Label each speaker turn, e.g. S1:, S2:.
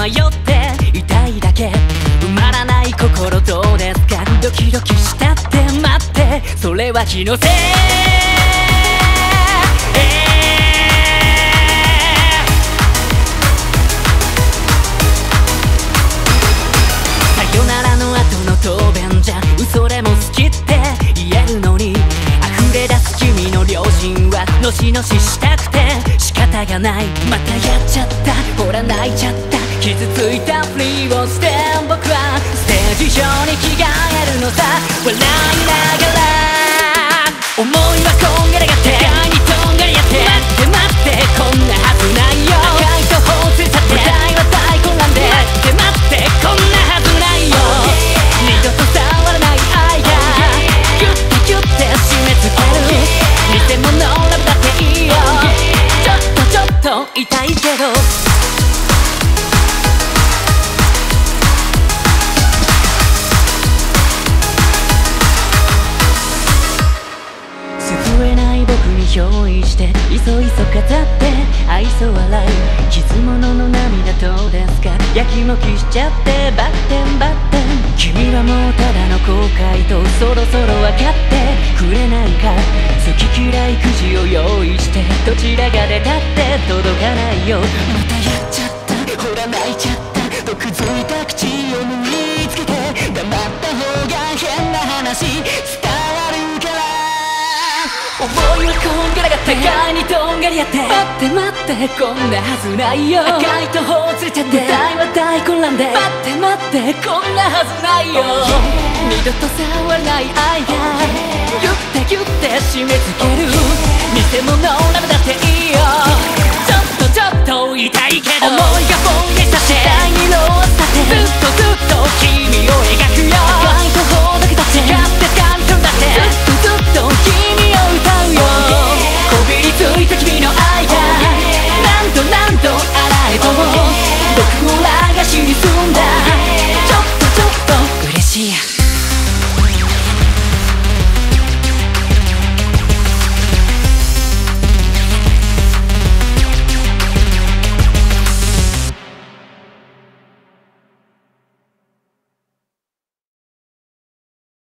S1: 迷って痛いだけ埋まらない心どうですか。ドキドキしたって待ってそれは気のせい。さよならの後の答弁じゃ嘘でも好きって言えるのに、溢れ出す君の良心はのしのししたくて仕方がない。またやっちゃった、ほら泣いちゃった、傷ついたふりをして僕はステージ上に着替えるのさ。笑いながら思いはこんがらがって愛にとんがり合って、待って待ってこんなはずないよ。赤い途方ついちゃって舞台は大混乱で、待って待ってこんなはずないよ。二度と伝わらない愛がギュッてギュッて締め付ける偽物ラブだっていいよ。ちょっと痛いけど救えない僕に憑依していそいそ語って愛想笑い傷物の涙どうですか。やきもきしちゃってバッテンバッテン。君はもうただの後悔とそろそろ分かってくれないか。好き嫌いくじを用意してどちらが出たって届かないよ。またやっちゃった、ほら泣いちゃった、毒づいた口を縫い付けて黙った方が変な話伝わるから。思いはこんがらがって互いにとんがり合って、待って待ってこんなはずないよ。赤い途方つれちゃって舞台は大混乱で、待って待ってこんなはずないよ。二度と触らない愛がギュッてギュッて締め付ける偽物ラブだっていいよ。ちょっと痛いけど思いがぼんやりさせて第二の朝ってずっとずっと君を描くよ。赤い途方だけだって